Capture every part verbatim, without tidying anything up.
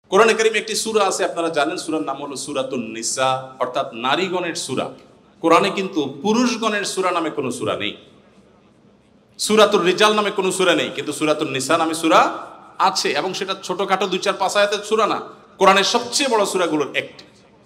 কোরআনে কারিমে একটি সূরা আছে, আপনারা জানেন, সূরার নাম হলো সূরাতুন নিসা, অর্থাৎ নারীগণের সূরা। কোরআনে কিন্তু পুরুষগণের সূরা নামে কোনো সূরা নেই। সূরাতুর রিজাল নামে কোনো সূরা নেই, কিন্তু সূরাতুন নিসা নামে সূরা আছে, এবং সেটা ছোটখাটো দুই চার পাঁচ আয়াতের সূরা না, কোরআনের সবচেয়ে বড় সূরাগুলোর একটি।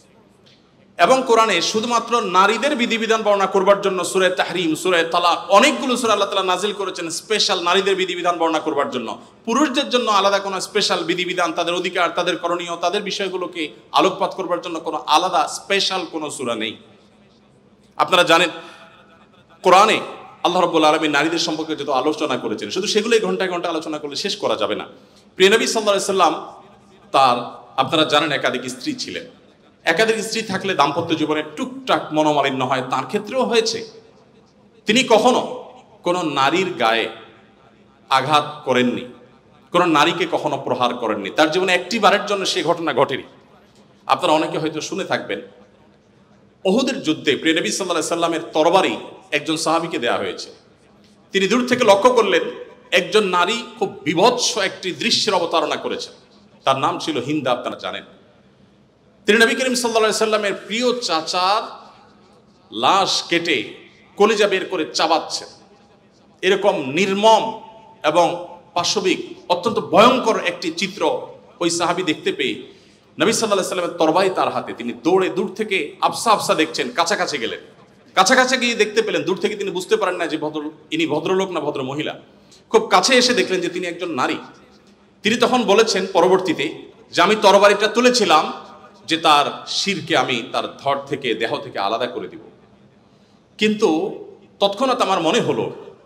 এবং কোরআনে শুধুমাত্র নারীদের বিধিবিধান বর্ণনা করবার জন্য সূরা তাহরিম, সূরা তালাক, অনেকগুলো সূরা আল্লাহ তাআলা নাজিল করেছেন স্পেশাল নারীদের বিধিবিধান বর্ণনা করবার জন্য। পুরুষদের জন্য আলাদা কোনো স্পেশাল বিধিবিধান, তাদের অধিকার, তাদের করণীয়, তাদের বিষয়গুলোকে আলোকপাত করবার জন্য কোনো আলাদা স্পেশাল কোনো সূরা নেই। আপনারা জানেন কোরআনে আল্লাহ রাব্বুল আলামিন নারীদের সম্পর্কে যত আলোচনা করেছেন, শুধু সেগুলোই ঘন্টায় ঘন্টা আলোচনা করলে শেষ করা যাবে না। প্রিয় নবী সাল্লাল্লাহু আলাইহি সাল্লাম তার, আপনারা জানেন, একাধিক স্ত্রী ছিলেন। একাধিক স্ত্রী থাকলে দাম্পত্য জীবনে টুকটাক মনোমালিন্য হয়, তার ক্ষেত্রেও হয়েছে। তিনি কখনো কোনো নারীর গায়ে আঘাত করেননি, কোনো নারীকে কখনো প্রহার করেননি, তার জীবনে একটি বারের জন্য সে ঘটনা ঘটেনি। আপনারা অনেকে হয়তো শুনে থাকবেন, উহুদের যুদ্ধে প্রিয় নবী সাল্লাল্লাহু আলাইহি সাল্লামের তরবারি একজন সাহাবীকে দেয়া হয়েছে। তিনি দূর থেকে লক্ষ্য করলেন একজন নারী খুব বিভৎস একটি দৃশ্যের অবতারণা করেছেন। তার নাম ছিল হিন্দা, আপনারা জানেন। তিনি নবী করিম সাল্লাল্লাহু আলাইহি সাল্লামের প্রিয় চাচার লাশ কেটে কলিজা বের করে চাবাচ্ছেন। এরকম নির্মম এবং পাশবিক অত্যন্ত ভয়ঙ্কর একটি চিত্র ওই সাহাবী দেখতে পেয়ে নবী সাল্লাল্লাহু আলাইহি সাল্লামের তরবারি তার হাতে, তিনি দৌড়ে দূর থেকে আফসা আফসা দেখছেন, কাছাকাছি গেলেন। কাছাকাছি গিয়ে দেখতে পেলেন, দূর থেকে তিনি বুঝতে পারেন না যে ভদ্র ইনি ভদ্রলোক না ভদ্র মহিলা। খুব কাছে এসে দেখলেন যে তিনি একজন নারী। তিনি তখন বলেছেন পরবর্তীতে যে আমি তরবারিটা তুলেছিলাম যে তার শিরকে আমি তার ধড় থেকে, দেহ থেকে আলাদা করে দিব, কিন্তু তৎক্ষণাৎ আমার মনে হলো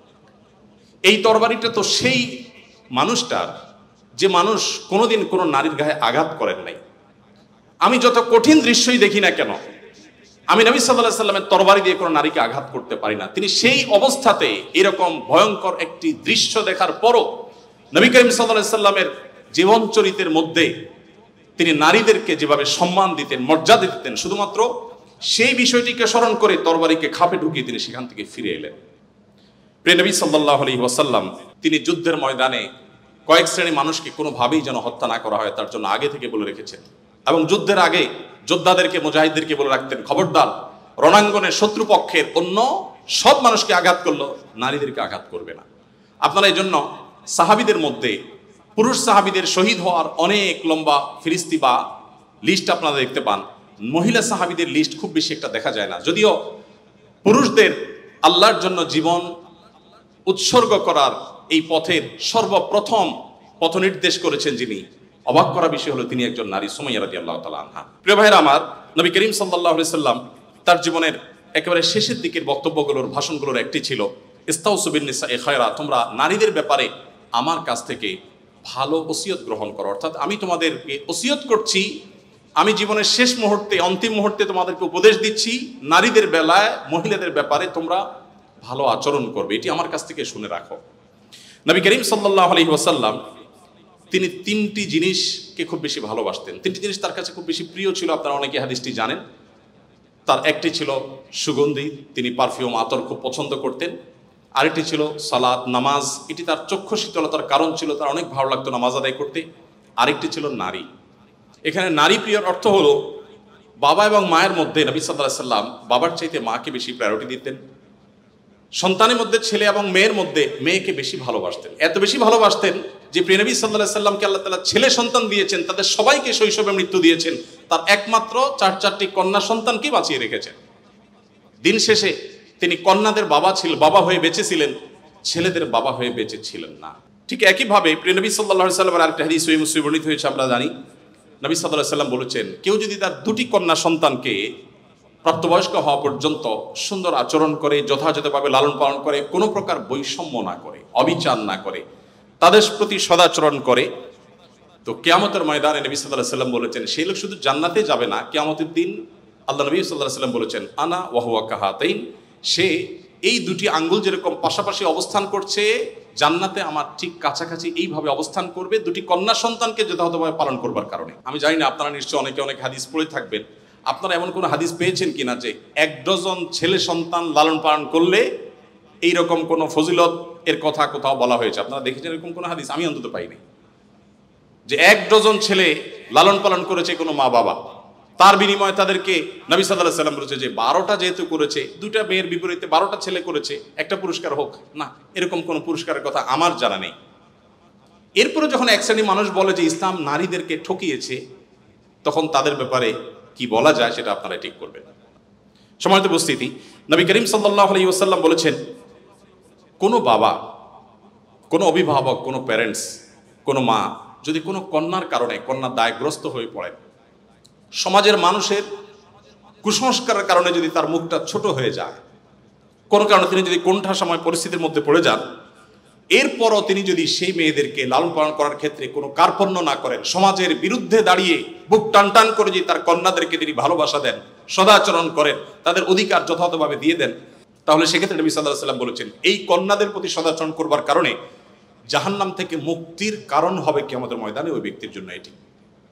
এই তরবারিটা তো সেই মানুষটার যে মানুষ কোনোদিন কোনো নারীর গায়ে আঘাত করেন নাই। আমি যত কঠিন দৃশ্যই দেখি না কেন, আমি নবী সাল্লাল্লাহু আলাইহি সাল্লামের তরবারি দিয়ে কোনো নারীকে আঘাত করতে পারি না। তিনি সেই অবস্থাতে এরকম ভয়ঙ্কর একটি দৃশ্য দেখার পরও নবী করিম সাল্লাল্লাহু আলাইহি সাল্লামের জীবন চরিত্রের মধ্যে তিনি নারীদেরকে যেভাবে সম্মান দিতেন, মর্যাদা দিতেন, শুধুমাত্র সেই বিষয়টিকে স্মরণ করে তরবারিকে খাপে ঢুকিয়ে তিনি সেখান থেকে ফিরে এলেন। প্রিয় নবী সাল্লাল্লাহু আলাইহি ওয়াসাল্লাম তিনি যুদ্ধের ময়দানে কয়েক শ্রেণী মানুষকে কোনোভাবেই যেন হত্যা না করা হয় তার জন্য আগে থেকে বলে রেখেছেন, এবং যুদ্ধের আগে যোদ্ধাদেরকে, মুজাহিদদেরকে বলে রাখতেন, খবরদার রণাঙ্গনের শত্রুপক্ষের অন্য সব মানুষকে আঘাত করলো, নারীদেরকে আঘাত করবে না। আপনারা এই জন্য সাহাবীদের মধ্যে পুরুষ সাহাবীদের শহীদ হওয়ার অনেক লম্বা ফিরিস্তি বা লিস্ট আপনারা দেখতে পান। মহিলা সাহাবীদের লিস্ট খুব বেশি একটা দেখা যায় না, যদিও পুরুষদের আল্লাহর জন্য জীবন উৎসর্গ করার এই পথের সর্বপ্রথম পথ নির্দেশ করেছেন যিনি, অবাক করা বিষয় হলো তিনি একজন নারী, সুমাইয়া রাদিয়াল্লাহু তাআলা আনহা। প্রিয় ভাইরা আমার, নবী করিম সাল্লাল্লাহু আলাইহি সাল্লাম তার জীবনের একেবারে শেষের দিকের বক্তব্যগুলোর, ভাষণগুলোর একটি ছিল ইস্তাউসু বিন নিসাই খায়রা, তোমরা নারীদের ব্যাপারে আমার কাছ থেকে ভালো ওসিয়ত গ্রহণ করো। অর্থাৎ আমি তোমাদেরকে ওসিয়ত করছি, আমি জীবনের শেষ মুহূর্তে, অন্তিম মুহূর্তে তোমাদেরকে উপদেশ দিচ্ছি, নারীদের বেলায়, মহিলাদের ব্যাপারে তোমরা ভালো আচরণ করবে, এটি আমার কাছ থেকে শুনে রাখো। নবী করিম সাল্লাল্লাহু আলাইহি ওয়াসাল্লাম তিনি তিনটি জিনিসকে খুব বেশি ভালোবাসতেন, তিনটি জিনিস তার কাছে খুব বেশি প্রিয় ছিল। আপনারা অনেকে হাদিসটি জানেন। তার একটি ছিল সুগন্ধি, তিনি পারফিউম, আতর খুব পছন্দ করতেন। আরেকটি ছিল সালাত, নামাজ, এটি তার চক্ষু শীতলতার কারণ ছিল, তার অনেক ভালো লাগতো নামাজ আদায় করতে। আরেকটি ছিল নারী। এখানে নারী প্রিয়র অর্থ হলো বাবা এবং মায়ের মধ্যে নবী সাল্লাল্লাহু আলাইহি সাল্লাম বাবার চাইতে মাকে বেশি প্রায়োরিটি দিতেন। সন্তানের মধ্যে ছেলে এবং মেয়ের মধ্যে মেয়েকে বেশি ভালোবাসতেন, এত বেশি ভালোবাসতেন যে প্রিয় নবী সাল্লাল্লাহু আলাইহি সাল্লামকে আল্লাহ তাআলা ছেলে সন্তান দিয়েছেন, তাদের সবাইকে শৈশবে মৃত্যু দিয়েছেন, তার একমাত্র চার চারটি কন্যা সন্তানকে বাঁচিয়ে রেখেছেন। দিন শেষে তিনি কন্যাদের বাবা ছিল, বাবা হয়ে বেঁচেছিলেন, ছেলেদের বাবা হয়ে বেঁচে ছিলেন না। ঠিক একইভাবে প্রিয় নবী সাল্লাল্লাহু আলাইহি সাল্লামের আরেকটা হাদিস সহিহ মুসলিমে বর্ণিত হয়েছে, আমরা জানি। নবী সাল্লাল্লাহু আলাইহি সাল্লাম বলেছেন, কেউ যদি তার দুটি কন্যা সন্তানকে প্রাপ্তবয়স্ক হওয়া পর্যন্ত সুন্দর আচরণ করে, যথাযথভাবে লালন পালন করে, কোনো প্রকার বৈষম্য না করে, অবিচার না করে, তাদের প্রতি সদাচরণ করে, তো কিয়ামতের ময়দানে নবী সাল্লাল্লাহু আলাইহি সাল্লাম বলেছেন সেই লোক শুধু জান্নাতে যাবে না, কিয়ামতের দিন আল্লাহ নবী সাল্লাল্লাহু আলাইহি সাল্লাম বলেছেন আনা ওয়া হুয়া কাহাতাইন, সে এই দুটি আঙ্গুল যেরকম পাশাপাশি অবস্থান করছে জান্নাতে আমার ঠিক কাছাকাছি এইভাবে অবস্থান করবে, দুটি কন্যা সন্তানকে যথাযথভাবে পালন করবার কারণে। আমি জানি না আপনারা নিশ্চয়ই অনেকে অনেক হাদিস পড়ে থাকবেন, আপনারা এমন কোনো হাদিস পেয়েছেন কিনা যে এক ডজন ছেলে সন্তান লালন পালন করলে এইরকম কোনো ফজিলত এর কথা কোথাও বলা হয়েছে? আপনারা দেখেছেন এরকম কোনো হাদিস? আমি অন্তত পাইনি। যে এক ডজন ছেলে লালন পালন করেছে কোনো মা বাবা, তার বিনিময়ে তাদেরকে নবী সাল্লাল্লাহু আলাইহি সাল্লাম বলেছে যে বারোটা যেহেতু করেছে, দুটা মেয়ের বিপরীতে বারোটা ছেলে করেছে, একটা পুরস্কার হোক না, এরকম কোনো পুরস্কারের কথা আমার জানা নেই। এরপরে যখন এক শ্রেণী মানুষ বলে যে ইসলাম নারীদেরকে ঠকিয়েছে, তখন তাদের ব্যাপারে কি বলা যায় সেটা আপনারা ঠিক করবেন। সম্মানিত উপস্থিতি, নবী করিম সাল্লাল্লাহু আলাইহি ওয়াসাল্লাম বলেছেন, কোনো বাবা, কোনো অভিভাবক, কোনো প্যারেন্টস, কোনো মা যদি কোনো কন্যার কারণে কন্যা দায়গ্রস্ত হয়ে পড়েন, সমাজের মানুষের কুসংস্কারের কারণে যদি তার মুখটা ছোট হয়ে যায়, কোনো কারণে তিনি যদি কোণঠা সময় পরিস্থিতির মধ্যে পড়ে যান, এরপরও তিনি যদি সেই মেয়েদেরকে লালন পালন করার ক্ষেত্রে কোনো কার্পণ্য না করেন, সমাজের বিরুদ্ধে দাঁড়িয়ে বুক টান টান করে যদি তার কন্যাদেরকে তিনি ভালোবাসা দেন, সদাচরণ করেন, তাদের অধিকার যথাযথভাবে দিয়ে দেন, তাহলে সেক্ষেত্রে নবী সাল্লাল্লাহু আলাইহি ওয়াসাল্লাম বলেছেন এই কন্যাদের প্রতি সদাচরণ করবার কারণে জাহান্নাম থেকে মুক্তির কারণ হবে কিয়ামতের ময়দানে ওই ব্যক্তির জন্য এটি।